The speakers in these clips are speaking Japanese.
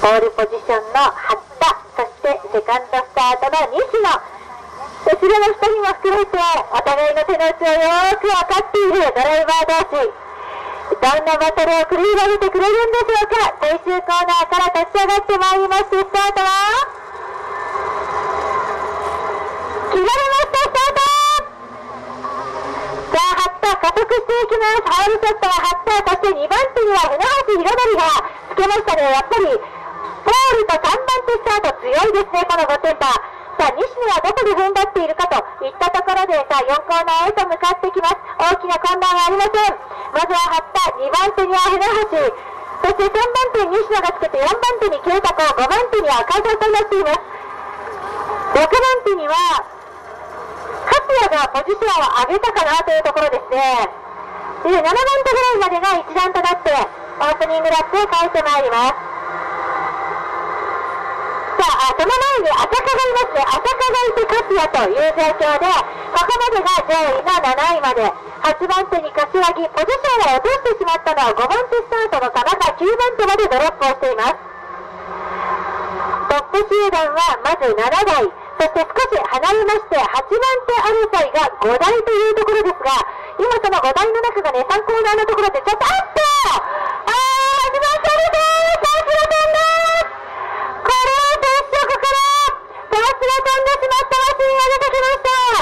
ポールポジションの八田、そしてセカンドスタートの西野、後ろの2人も含めてお互いの手の内をよく分かっているドライバー同士、どんなバトルを繰り広げてくれるんでしょうか。最終コーナーから立ち上がってまいりまして、スタートは切られました。スタート。さあ、八田加速していきます。ファウルショットは八田、そして2番手には船橋宏典がつけましたね。やっぱりポールと3番手スタート強いですね、この5点パー。さあ、西野はどこで踏ん張っているかといったところで、さあ4コーナーへと向かってきます。大きな混乱はありません。まずは八田、2番手には船橋、そして3番手に西野がつけて、4番手に慶太子、5番手には赤澤となっています。6番手には粕谷がポジションを上げたかなというところですね。で、7番手ぐらいまでが一段となってオープニングラップを変えてまいります。さあ、その前に浅香がいますね。浅香がいて粕谷という状況で、ここまでが上位の7位まで。8番手に柏木、ポジションを落としてしまったのは5番手スタートの田中、9番手までドロップをしています。トップ集団はまず7台、そして少し離れまして8番手争いが5台というところですが、今その5台の中がね、3コーナーのところでちょっと始まったるぞー。パスが飛んだー。これは接触からパスが飛んでしまったマシンが出てきました。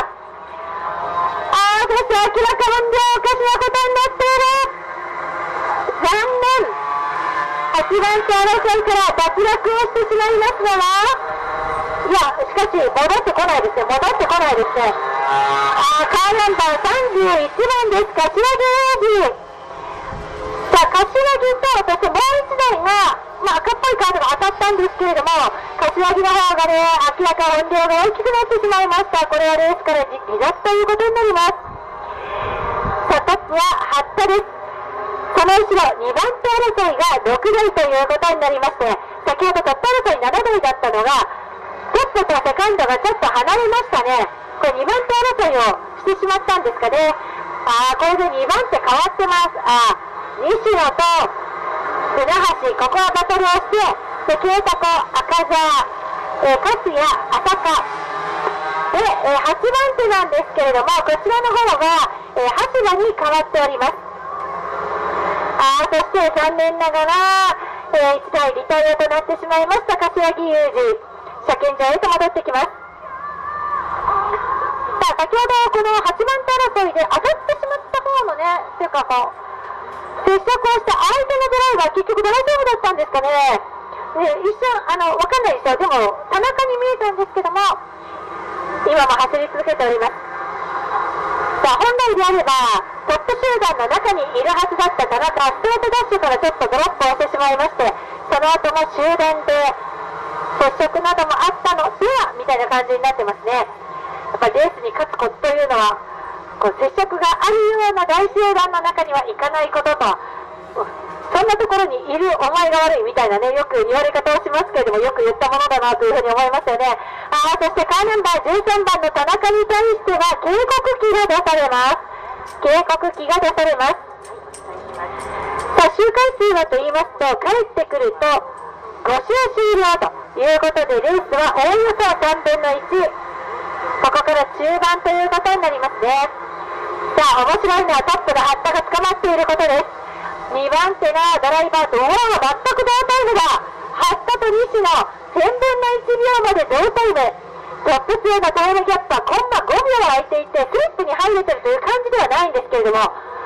そして明らか本領おかしなことになっている。残念。8番手争いから脱落をしてしまいますのは、いや、しかし戻ってこないですね。戻ってこないですね。カーナンバー31番です。柏木英二。さあ、柏木と、そしてもう1台が、赤っぽいカードが当たったんですけれども、柏木の方がね、明らか音量が大きくなってしまいました。これはレースから離脱ということになります。さあ、トップは八田です。その後ろ、2番手争いが6台ということになりまして、先ほどトップ争い7台だったのが、トップとセカンドがちょっと離れましたね。これ2番手争いをしてしまったんですかね。これで2番手変わってます。西野と船橋、ここはバトルをして、慶太子、赤澤、粕谷、浅香。で、8番手なんですけれども、こちらの方が、橋田に変わっております。そして残念ながら、1台リタイアとなってしまいました柏木雄二。車検場へと戻ってきます。さあ、先ほどこの8番手争いで当たってしまった方のね、というかこう、接触をした相手のドライバー、結局大丈夫だったんですかね。一瞬、わかんないですよ。でも、田中に見えたんですけども、今も走り続けております。さあ、本来であれば、トップ集団の中にいるはずだった田中、スタートダッシュからちょっとドロップをしてしまいまして、その後も集団で接触などもあったのではみたいな感じになってますね。やっぱりレースに勝つコツというのは、こう接触があるような大集団の中にはいかないことと、そんなところにいるお前が悪いみたいなね、よく言われ方をしますけれども、よく言ったものだなというふうに思いますよね。そしてカーナンバー13番の田中に対しては警告機が出されます。警告機が出されます。さあ、周回数はと言いますと、帰ってくると5周終了ということで、レースはおおよそ3分の1。ここから中盤ということになりますね。さあ、面白いのはトップの八田が捕まっていることです。2番手のドライバーと全く同タイムだ。八田と西野、1000分の1秒まで同タイム。トップ2のタイムギャップはコンマ5秒空いていて、スリップに入れてるという感じではないんですけれども、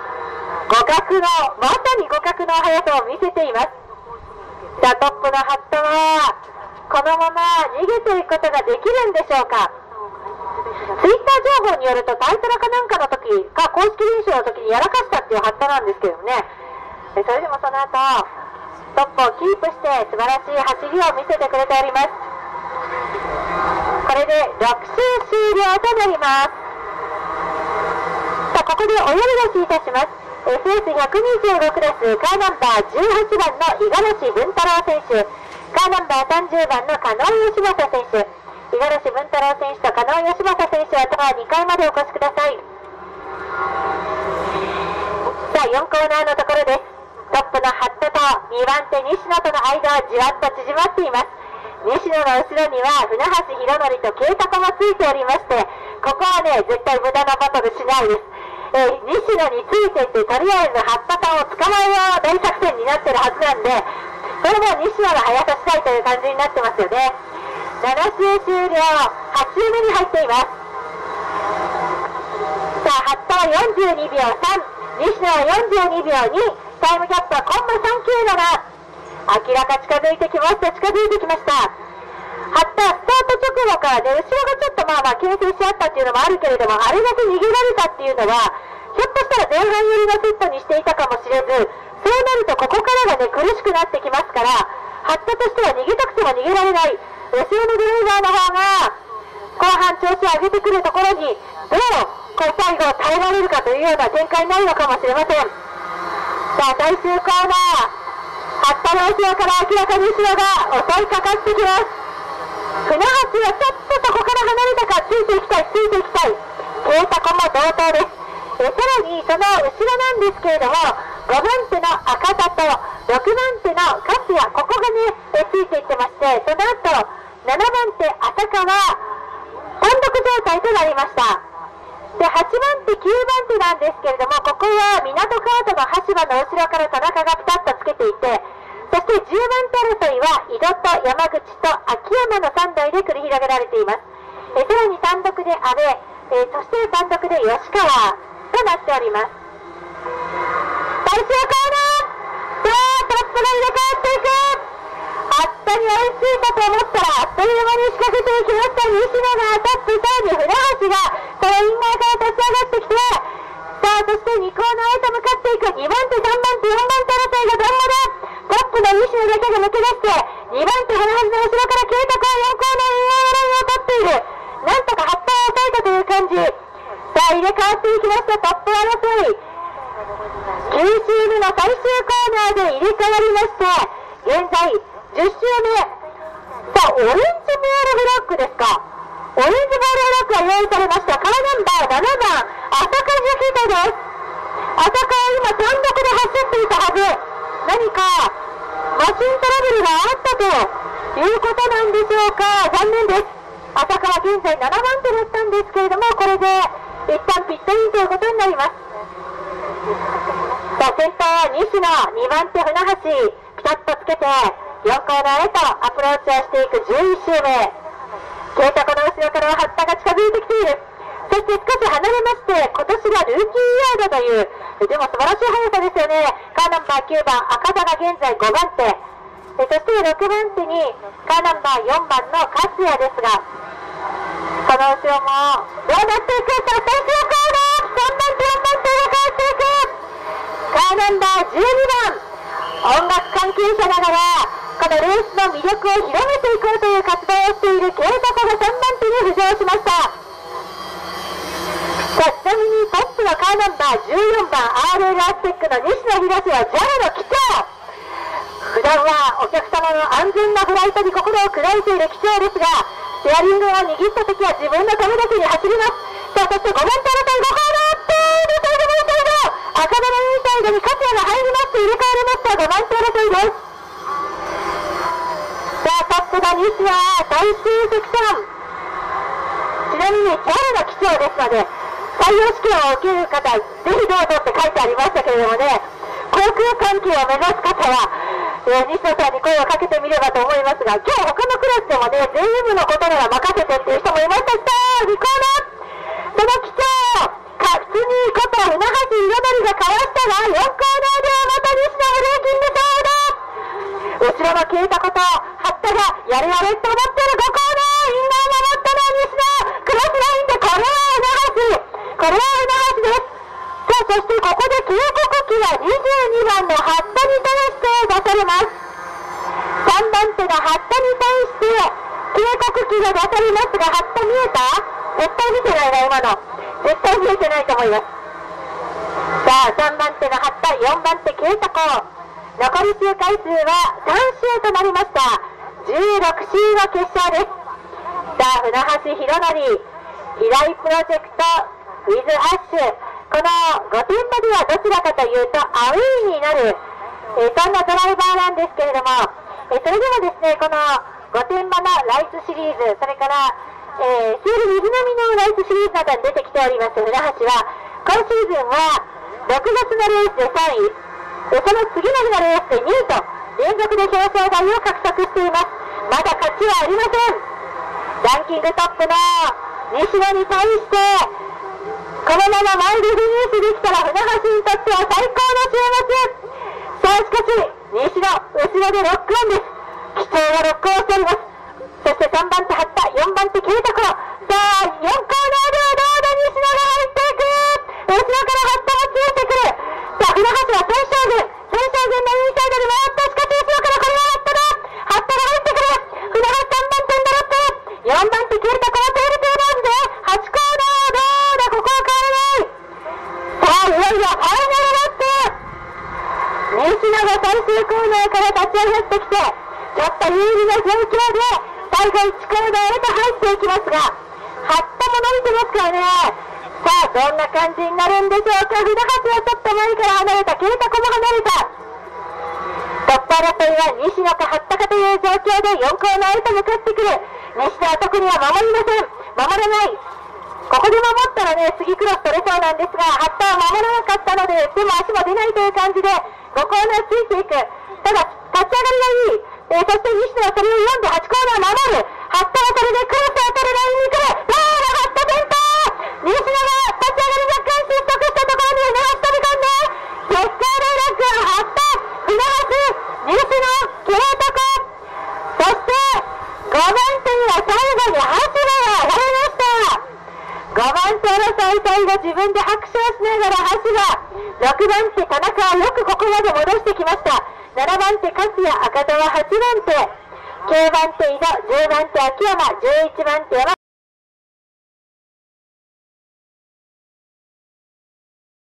まさに互角の速さを見せています。さあ、トップの八田はこのまま逃げていくことができるんでしょうか。ツイッター情報によると、タイトラかなんかの時か公式練習の時にやらかしたっていう八田なんですけどね。それでもその後トップをキープして素晴らしい走りを見せてくれております。これで6周終了となります。さあ、ここでお呼び出しいたします。FS125 クラスカーナンバー18番の五十嵐文太郎選手、カーナンバー30番の加納義正選手、五十嵐文太郎選手と加納義正選手は2階までお越しください。さあ、4コーナーのところです。トップこの八田と2番手西野との間はじわっと縮まっています。西野の後ろには船橋宏典と慶太子もついておりまして、ここはね絶対無駄なバトルしないです。西野についていってとりあえず八田さんを捕まえよう大作戦になってるはずなんで、これも西野が早さしたいという感じになってますよね。7周終了、8周目に入っています。さあ、八田は42秒3、西野は42秒2、タイムキャップはコンマ397。明らか近づいてきました、近づいてきました。八田、スタート直後からね、後ろがちょっと牽制し合ったっていうのもあるけれども、あれだけ逃げられたっていうのは、ひょっとしたら前半寄りのセットにしていたかもしれず、そうなるとここからがね、苦しくなってきますから、八田としては逃げたくても逃げられない。後ろのドライバーの方が後半調子を上げてくるところにどう最後耐えられるかというような展開になるのかもしれません。さあ、最終コーナー、八田の後ろから明らかに後ろが襲いかかってきます。船橋はちょっとそこから離れたか、ついていきたい、ついていきたい。慶太子も同等です。さらにその後ろなんですけれども、5番手の赤田と6番手の粕谷、ここがねついていってまして、その後7番手浅川、単独状態となりました。で、8番手9番手なんですけれども、ここは港カートの橋場の後ろから田中がピタッとつけていて、そして10番手争いは井戸と山口と秋山の3台で繰り広げられています。さらに単独で阿部、そして単独で吉川となっております。最終コーナー、さあトップが入れ替わっていく。八田に追いついたと思ったらあっという間に仕掛けていきました西野がトップ、さらに船橋がそのインナーから立ち上がってきて、さあそして2コーナーへと向かっていく。2番手3番手4番手争いがどんまだ。トップの西野だけが抜け出して、2番手船橋の後ろから慶太子は4コーナーインナーラインを取っている。なんとか八田を抑えたという感じ。さあ入れ替わっていきました、トップ争い。9周目の最終コーナーで入れ替わりまして、現在10周目。さあ、オレンジボールブロックですか。オレンジボールブロックが用意されました。カーナンバー7番、浅香樹人です。浅香は今単独で走っていたはず。何かマシントラブルがあったということなんでしょうか。残念です。浅香は現在7番手だったんですけれども、これで一旦ピットインということになります。さあ、先頭は西野、2番手船橋、ピタッとつけて4コーナーへとアプローチをしていく11周目。慶太子の後ろからは八田が近づいてきている。そして少し離れまして、今年がルーキーイヤードという、でも素晴らしい速さですよね。カーナンバー9番赤田が現在5番手、そして6番手にカーナンバー4番の粕谷ですが、その後ろもどうなっていく。さあ、最終コーナー、3番手4番手が変わっていく。カーナンバー12番、音楽関係者ながらこのレースの魅力を広めていこうという活動をしている慶太子が3番手に浮上しました。さあ、ちなみにトップのカーナンバー14番 RL アステックの西野東は JAL の機長。普段はお客様の安全なフライトに心を砕いている機長ですが、ステアリングを握った時は自分のためだけに走ります。さあ、そして5番手争い5コーナーって赤田のインサイドに粕谷が入りまして入れ替わりました。5番手争いです。さあ、トップが西野最終セクション。ちなみに JAL の機長ですので、採用試験を受ける方ぜひどうぞって書いてありましたけれどもね、航空関係を目指す方は、西野さんに声をかけてみればと思いますが、今日他のクラスでもね JM のことなら任せてっていう人もいましたし、2コーナー、その機長普通にこと船橋彩則がかわしたが4コーナーではまた西野ブレーキング勝負。後ろの慶太子と八田がやれやれって思ってる5コーナー、インナー守ったのは西野、クロスラインでこれは船橋です。さあ、そしてここで警告機が22番の八田に対して出されます。3番手の八田に対して警告機が出されますが、八田見えた？絶対見てないな、今の。絶対見えてないと思います。さあ、3番手の八田、4番手慶太子、残り周回数は3周となりました。16周の決勝です。さあ、船橋宏典、平井プロジェクトウィズアッシュ、この御殿場ではどちらかというとアウェイになるそんなドライバーなんですけれども、それでもですね、この御殿場のライスシリーズ、それから、シール水飲みのライスシリーズなどに出てきております船橋は、今シーズンは6月のレースで3位、その次の日のレースで2位と連続で表彰台を獲得しています。まだ勝ちはありません。ランキングトップの西野に対してこのまま前でフィニッシュできたら船橋にとっては最高の週末。さあしかし西野後ろでロックオンです。貴重なロックオンしております。そして3番手八田、4番手圭太子、さあ4コーナーではどうだ、西野が入っていく。後ろから八田もついてくる。さあ船橋は戦将軍のインサイドで回った。しかし後ろからこれは八田が入ってくる。船橋3番手にドロップ、4番手圭太子はテールトゥーローズで8コーナー、どうだ、ここは変わらない。さあいよいよファイナルラップ。西野が最終コーナーから立ち上がってきて、ちょっと有利な状況で最後1コーナーへと入っていきますが、八田も伸びてますからね。さあどんな感じになるんでしょうか。船橋はちょっと前から離れた、圭太子も離れた。トップ争いは西野か八田かという状況で4コーナーへと向かってくる。西野は特には守りません。守らない。ここで守ったらね、次クロス取れそうなんですが、八田は守らなかったので手も足も出ないという感じで5コーナーついていく。ただ立ち上がりがいい。そして西野はそれを読んで8コーナー守る。八田はそれでクロス当たるラインに来る。どうだ、八田先頭。西野が立ち上がり若干失速したところに船橋飛び込んで、結果大学八田、船橋、西野、圭太子、そして5番手には最後に橋が上がりました。5番手争い、最後自分で拍手をしながら橋が、6番手田中はよくここまで戻してきました。7番手粕谷、赤澤8番手、9番手井戸、10番手秋山、11番手山